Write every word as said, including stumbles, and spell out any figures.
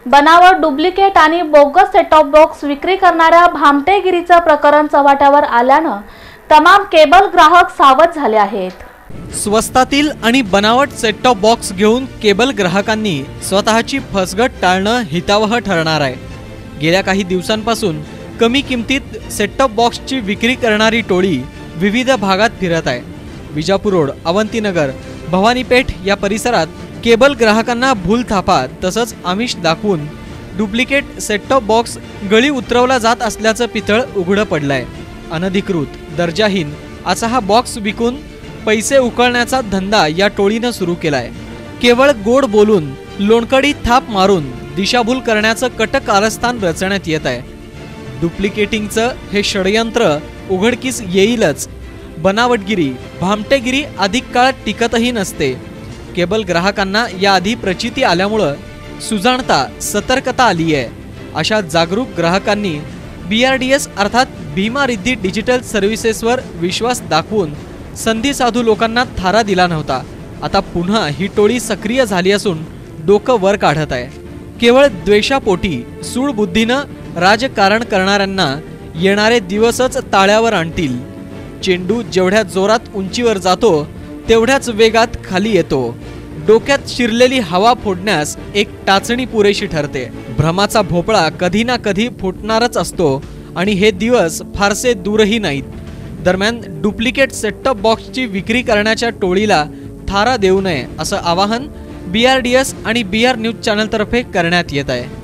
बनावट, डुप्लिकेट आणि bogus set top box विक्री करणाऱ्या भामटेगिरीचं प्रकरण चव्हाट्यावर आल्यानं तमाम केबल ग्राहक सावध झाले आहेत। स्वस्तातील आणि बनावट सेट टॉप बॉक्स घेऊन केबल ग्राहकांनी स्वतःची फसगत टाळणं हितावह ठरणार आहे। गेल्या काही दिवसांपासून कमी किमतीत सेट टॉप बॉक्सची विक्री करणारी टोळी विविध भागात फिरत आहे। विजापूर रोड, अवंतीनगर, भवानीपेठ या परिसरात केबल ग्राहकांना भूल थापा तसंच आमिष दाखवून डुप्लिकेट सेट टॉप बॉक्स गळी उतरवला जात असल्याचं पितळ उघडं पडलंय। अनधिकृत, दर्जाहीन असा हा बॉक्स विकून पैसे उकळण्याचा धंदा या टोळीनं सुरू केलाय। केवळ गोड बोलून लोणकडी थाप मारून दिशाभूल करण्याचं कट कारस्थान रचण्यात येत आहे। डुप्लिकेटिंगचं हे षडयंत्र उघडकीस येईलच। बनावटगिरी, भामटेगिरी अधिक काळ टिकतही नसते। केबल ग्राहकांना याआधी प्रचिती आल्यामुळं सुजाणता, सतर्कता आली आहे। अशा जागरूक ग्राहकांनी बी आर डी एस अर्थात भीमा रिद्धी डिजिटल सर्व्हिसेसवर विश्वास दाखवून संधी साधू लोकांना थारा दिला नव्हता। आता पुन्हा ही टोळी सक्रिय झाली असून डोकं वर काढत आहे। केवळ द्वेषापोटी सूडबुद्धीनं राजकारण करणाऱ्यांना येणारे दिवसच ताळ्यावर आणतील। चेंडू जेवढ्या जोरात उंचीवर जातो तेवढ्याच वेगात खाली येतो। डोक्यात शिरलेली हवा फोडण्यास एक टाचणी पुरेशी ठरते। भ्रमाचा भोपळा कधी ना कधी फुटणारच असतो आणि हे दिवस फारसे दूरही नाहीत। दरम्यान डुप्लिकेट सेट टॉप बॉक्सची विक्री करण्याच्या टोळीला थारा देऊ नये असं आवाहन बी आर डी एस आणि बी आर न्यूज चॅनलतर्फे करण्यात येत आहे।